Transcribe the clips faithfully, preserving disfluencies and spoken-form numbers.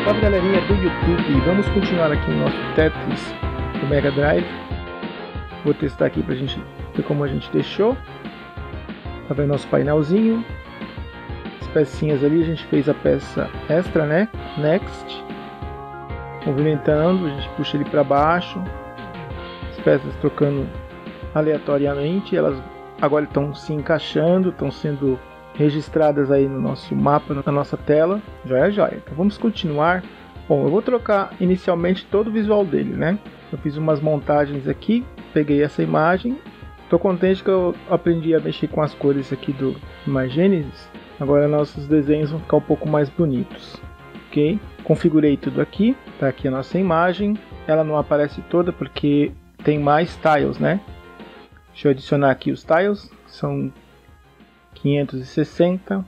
Salve galerinha do YouTube, vamos continuar aqui o nosso Tetris do Mega Drive. Vou testar aqui pra gente ver como a gente deixou. Tá vendo nosso painelzinho, as pecinhas ali, a gente fez a peça extra, né? Next, movimentando, a gente puxa ele para baixo, as peças trocando aleatoriamente, elas agora estão se encaixando, estão sendo registradas aí no nosso mapa, na nossa tela. Joia, joia. Então vamos continuar. Bom, eu vou trocar inicialmente todo o visual dele, né? Eu fiz umas montagens aqui, peguei essa imagem. Estou contente que eu aprendi a mexer com as cores aqui do Imagenesis. Agora nossos desenhos vão ficar um pouco mais bonitos, ok? Configurei tudo aqui, tá aqui a nossa imagem. Ela não aparece toda porque tem mais tiles, né? Deixa eu adicionar aqui os tiles, são quinhentos e sessenta.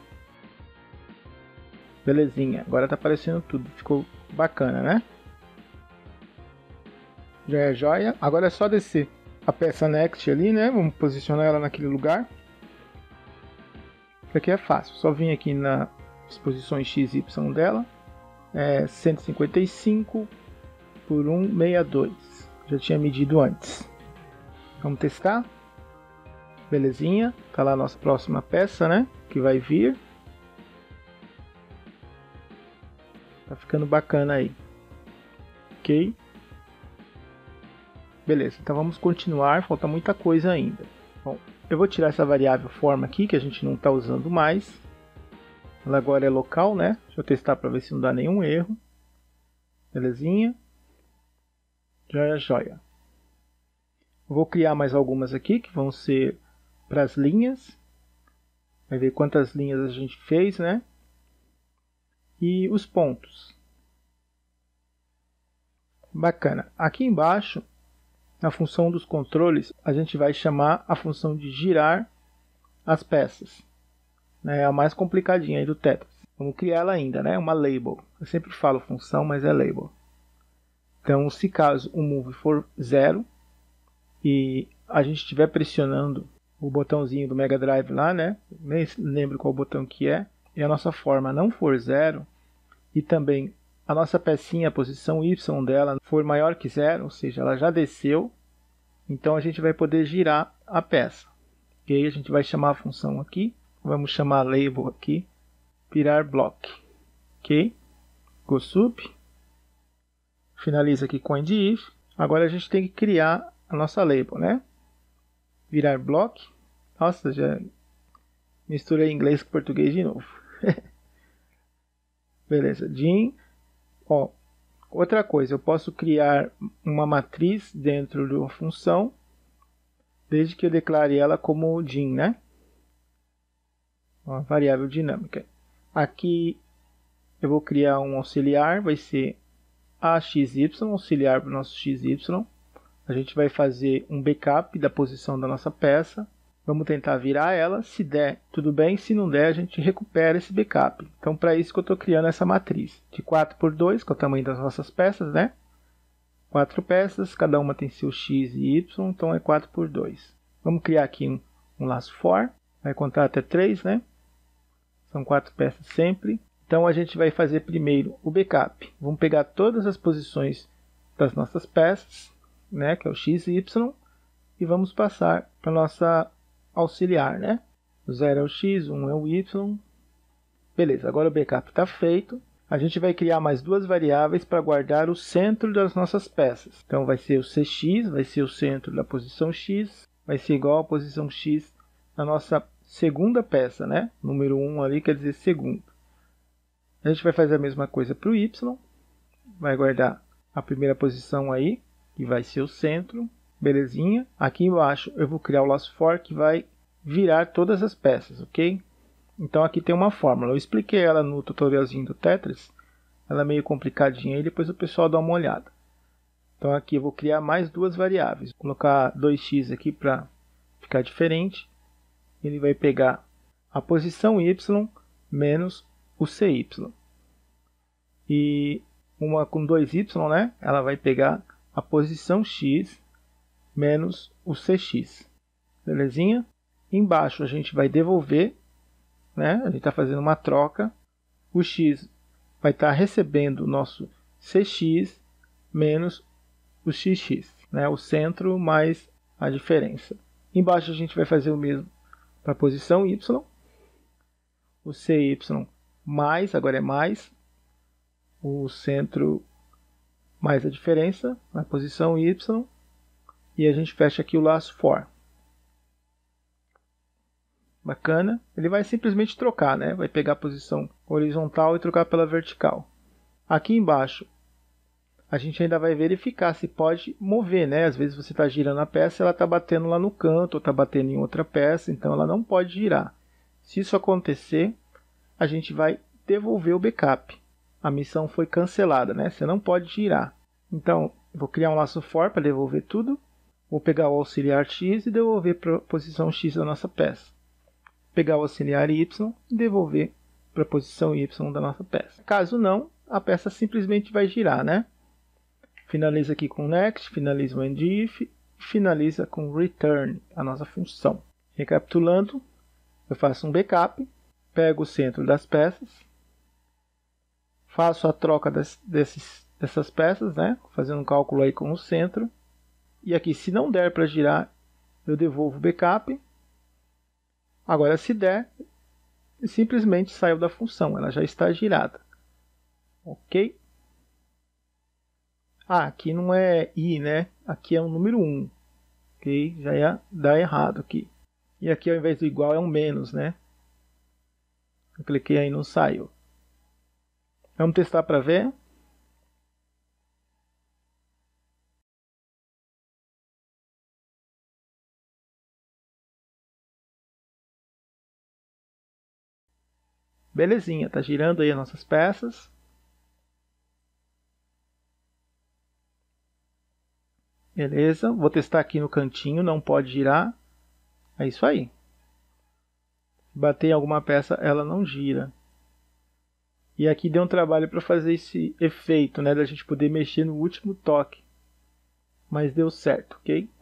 Belezinha, agora tá aparecendo tudo, ficou bacana, né? Joia, joia. Agora é só descer a peça Next ali, né? Vamos posicionar ela naquele lugar. Isso aqui é fácil, só vim aqui nas posições X e Y dela. É cento e cinquenta e cinco por cento e sessenta e dois. Já tinha medido antes. Vamos testar. Belezinha, tá lá a nossa próxima peça, né? Que vai vir. Tá ficando bacana aí. Ok. Beleza, então vamos continuar, falta muita coisa ainda. Bom, eu vou tirar essa variável forma aqui, que a gente não está usando mais. Ela agora é local, né? Deixa eu testar para ver se não dá nenhum erro. Belezinha. Joia, joia. Eu vou criar mais algumas aqui, que vão ser para as linhas. Vai ver quantas linhas a gente fez, né? E os pontos. Bacana. Aqui embaixo, na função dos controles, a gente vai chamar a função de girar as peças. É a mais complicadinha aí do Tetris. Vamos criar ela ainda, né? Uma label. Eu sempre falo função, mas é label. Então, se caso o move for zero e a gente estiver pressionando o botãozinho do Mega Drive lá, né? Nem lembro qual botão que é. E a nossa forma não for zero e também a nossa pecinha, a posição Y dela for maior que zero, ou seja, ela já desceu, então a gente vai poder girar a peça. E aí a gente vai chamar a função aqui, vamos chamar a label aqui, virar block. Ok? Go sup. Finaliza aqui com end if. Agora a gente tem que criar a nossa label, né? Virar block. Nossa, já misturei inglês com português de novo. Beleza, Jim. Ó, outra coisa, eu posso criar uma matriz dentro de uma função, desde que eu declare ela como Jim, né? Uma variável dinâmica. Aqui eu vou criar um auxiliar, vai ser A X Y, auxiliar para o nosso X Y. A gente vai fazer um backup da posição da nossa peça. Vamos tentar virar ela, se der, tudo bem, se não der, a gente recupera esse backup. Então, para isso que eu estou criando essa matriz de quatro por dois, que é o tamanho das nossas peças, né? quatro peças, cada uma tem seu X e Y, então é quatro por dois. Vamos criar aqui um, um laço for, vai contar até três, né? São quatro peças sempre. Então, a gente vai fazer primeiro o backup. Vamos pegar todas as posições das nossas peças, né? Que é o X e Y, e vamos passar para a nossa auxiliar, né? O zero é o X, um é o Y. Beleza, agora o backup está feito. A gente vai criar mais duas variáveis para guardar o centro das nossas peças. Então vai ser o C X, vai ser o centro da posição X, vai ser igual à posição X na nossa segunda peça, né? Número um ali quer dizer segundo. A gente vai fazer a mesma coisa para o Y. Vai guardar a primeira posição aí, que vai ser o centro. Belezinha. Aqui embaixo eu vou criar o laço for que vai virar todas as peças, ok? Então aqui tem uma fórmula. Eu expliquei ela no tutorialzinho do Tetris. Ela é meio complicadinha e depois o pessoal dá uma olhada. Então aqui eu vou criar mais duas variáveis. Vou colocar dois x aqui para ficar diferente. Ele vai pegar a posição Y menos o C Y. E uma com dois Y, né? Ela vai pegar a posição X menos o C X. Belezinha? Embaixo a gente vai devolver, né? A gente está fazendo uma troca. O X vai estar recebendo o nosso C X menos o X X, né? O centro mais a diferença. Embaixo a gente vai fazer o mesmo para a posição Y. O C Y mais, agora é mais, o centro mais a diferença, na posição Y. E a gente fecha aqui o laço for. Bacana. Ele vai simplesmente trocar, né? Vai pegar a posição horizontal e trocar pela vertical. Aqui embaixo, a gente ainda vai verificar se pode mover, né? Às vezes você está girando a peça e ela está batendo lá no canto, ou está batendo em outra peça, então ela não pode girar. Se isso acontecer, a gente vai devolver o backup. A missão foi cancelada, né? Você não pode girar. Então, eu vou criar um laço for para devolver tudo. Vou pegar o auxiliar X e devolver para a posição X da nossa peça. Pegar o auxiliar Y e devolver para a posição Y da nossa peça. Caso não, a peça simplesmente vai girar, né? Finaliza aqui com Next, finaliza o EndIf, finaliza com Return, a nossa função. Recapitulando, eu faço um backup, pego o centro das peças, faço a troca das, desses, dessas peças, né? Fazendo um cálculo aí com o centro. E aqui, se não der para girar, eu devolvo o backup. Agora, se der, simplesmente saio da função, ela já está girada. Ok? Ah, aqui não é i, né? Aqui é um número um. Ok? Já ia dar errado aqui. E aqui, ao invés do igual, é um menos, né? Eu cliquei aí e não saiu. Vamos testar para ver. Belezinha, tá girando aí as nossas peças. Beleza, vou testar aqui no cantinho, não pode girar. É isso aí. Se bater em alguma peça, ela não gira. E aqui deu um trabalho para fazer esse efeito, né, da gente poder mexer no último toque. Mas deu certo, ok?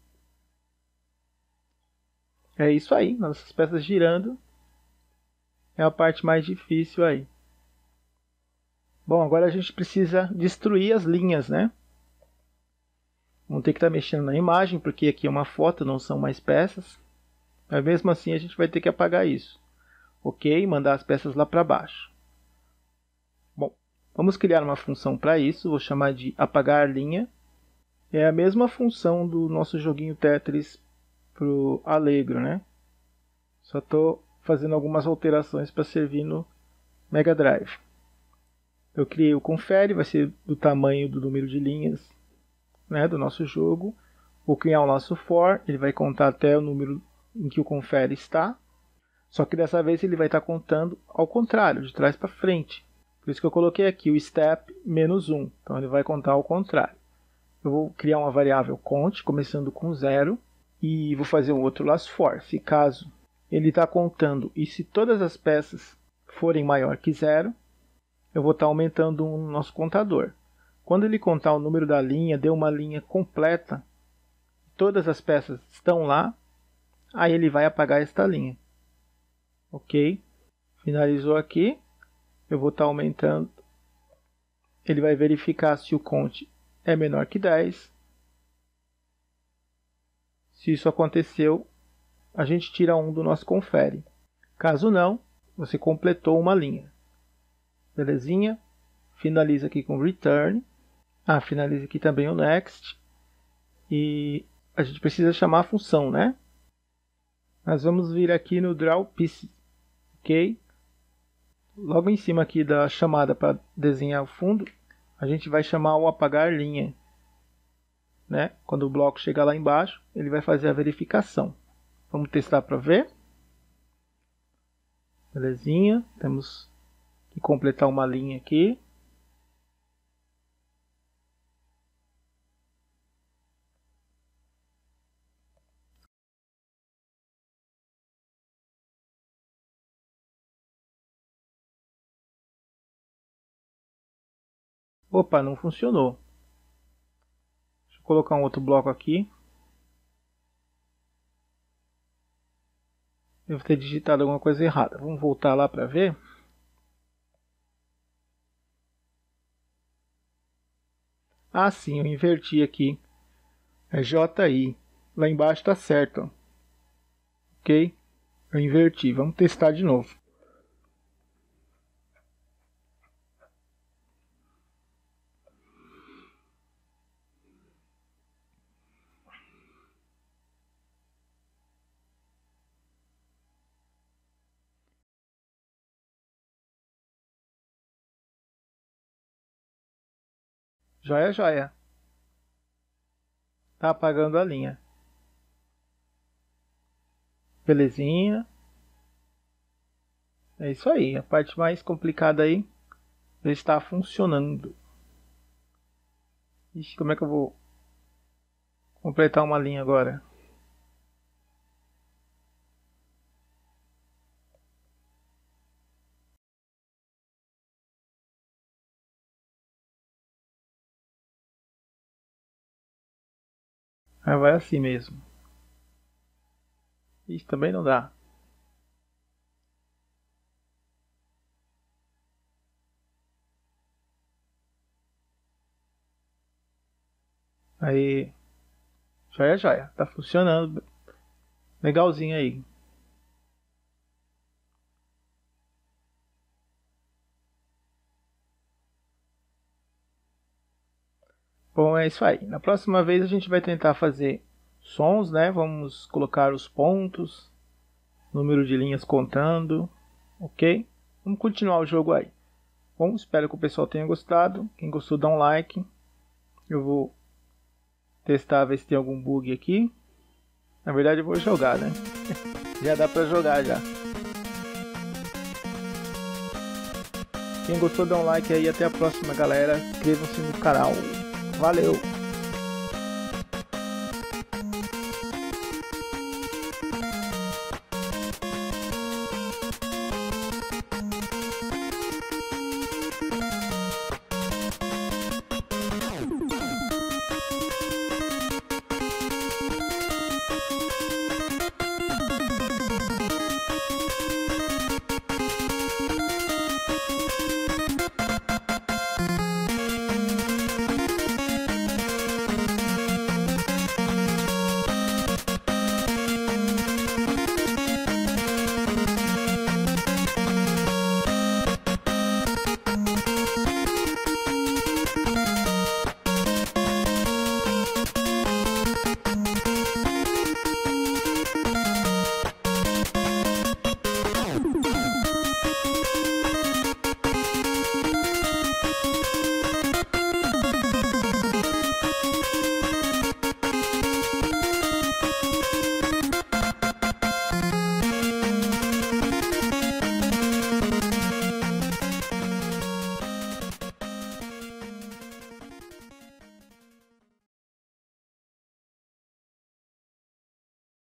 É isso aí, nossas peças girando. É a parte mais difícil aí. Bom, agora a gente precisa destruir as linhas, né? Vamos ter que estar mexendo na imagem, porque aqui é uma foto, não são mais peças. Mas mesmo assim a gente vai ter que apagar isso. Ok? Mandar as peças lá para baixo. Bom, vamos criar uma função para isso. Vou chamar de apagar linha. É a mesma função do nosso joguinho Tetris para o Allegro, né? Só estou fazendo algumas alterações para servir no Mega Drive. Eu criei o confere, vai ser do tamanho do número de linhas, né, do nosso jogo. Vou criar um laço for, ele vai contar até o número em que o confere está. Só que dessa vez ele vai estar contando ao contrário, de trás para frente. Por isso que eu coloquei aqui o step menos um. Então ele vai contar ao contrário. Eu vou criar uma variável count, começando com zero. E vou fazer um outro laço for. Se caso ele está contando e se todas as peças forem maior que zero, eu vou estar aumentando o nosso contador. Quando ele contar o número da linha, deu uma linha completa, todas as peças estão lá, aí ele vai apagar esta linha. Ok? Finalizou aqui. Eu vou estar aumentando. Ele vai verificar se o count é menor que dez. Se isso aconteceu, a gente tira um do nosso confere. Caso não, você completou uma linha. Belezinha? Finaliza aqui com return. Ah, finaliza aqui também o next. E a gente precisa chamar a função, né? Nós vamos vir aqui no draw pieces. Ok? Logo em cima aqui da chamada para desenhar o fundo, a gente vai chamar o apagar linha. Né? Quando o bloco chegar lá embaixo, ele vai fazer a verificação. Vamos testar para ver. Belezinha. Temos que completar uma linha aqui. Opa, não funcionou. Deixa eu colocar um outro bloco aqui. Devo ter digitado alguma coisa errada. Vamos voltar lá para ver. Ah, sim, eu inverti aqui. É J I. Lá embaixo tá certo, ó. Ok? Eu inverti. Vamos testar de novo. Joia, joia. Tá apagando a linha. Belezinha. É isso aí. A parte mais complicada aí já está funcionando. Ixi, como é que eu vou completar uma linha agora? Ah, vai assim mesmo. Isso também não dá. Aí, joia, joia. Tá funcionando. Legalzinho aí. Bom, é isso aí. Na próxima vez a gente vai tentar fazer sons, né? Vamos colocar os pontos, número de linhas contando, ok? Vamos continuar o jogo aí. Bom, espero que o pessoal tenha gostado. Quem gostou, dá um like. Eu vou testar, ver se tem algum bug aqui. Na verdade eu vou jogar, né? Já dá pra jogar já. Quem gostou, dá um like aí. Até a próxima, galera. Inscrevam-se no canal. Valeu!